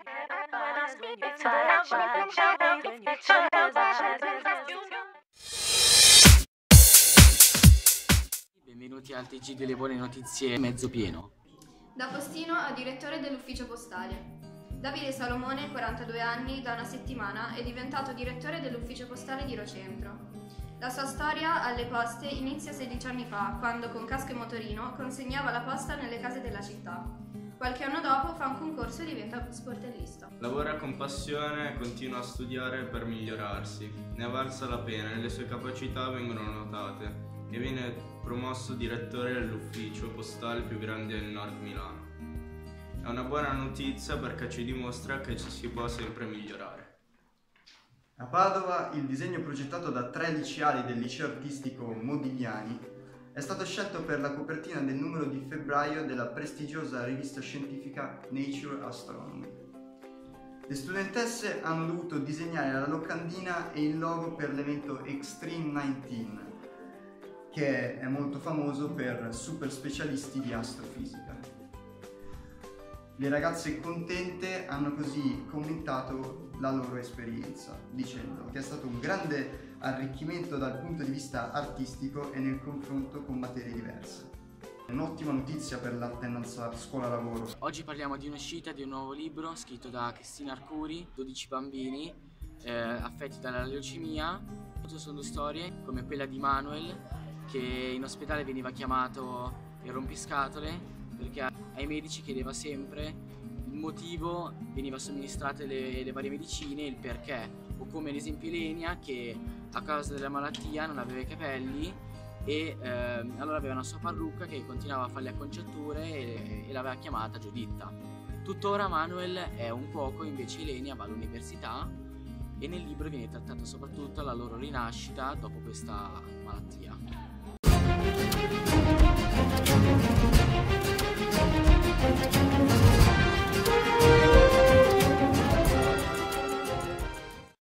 Benvenuti al TG delle buone notizie mezzo pieno. Da postino a direttore dell'ufficio postale. Davide Salomone, 42 anni, da una settimana è diventato direttore dell'ufficio postale di Rocentro. La sua storia alle poste inizia 16 anni fa, quando con casco e motorino consegnava la posta nelle case della città. Qualche anno dopo fa un concorso e diventa sportellista. Lavora con passione e continua a studiare per migliorarsi. Ne è valsa la pena e le sue capacità vengono notate e viene promosso direttore dell'ufficio postale più grande del nord Milano. È una buona notizia perché ci dimostra che ci si può sempre migliorare. A Padova il disegno progettato da 3 liceali del liceo artistico Modigliani è stato scelto per la copertina del numero di febbraio della prestigiosa rivista scientifica Nature Astronomy. Le studentesse hanno dovuto disegnare la locandina e il logo per l'evento Extreme 19, che è molto famoso per super specialisti di astrofisica. Le ragazze contente hanno così commentato la loro esperienza, dicendo che è stato un grande arricchimento dal punto di vista artistico e nel confronto con materie diverse. Un'ottima notizia per l'alternanza scuola-lavoro. Oggi parliamo di un'uscita di un nuovo libro scritto da Cristina Arcuri, 12 bambini affetti dalla leucemia. Sono storie come quella di Manuel, che in ospedale veniva chiamato il rompiscatole perché ai medici chiedeva sempre il motivo, veniva somministrate le varie medicine, il perché, o come ad esempio Elenia, che a causa della malattia non aveva i capelli e allora aveva una sua parrucca che continuava a fare le acconciature e l'aveva chiamata Giuditta. Tuttora Manuel è un cuoco, invece Elenia va all'università e nel libro viene trattata soprattutto la loro rinascita dopo questa malattia.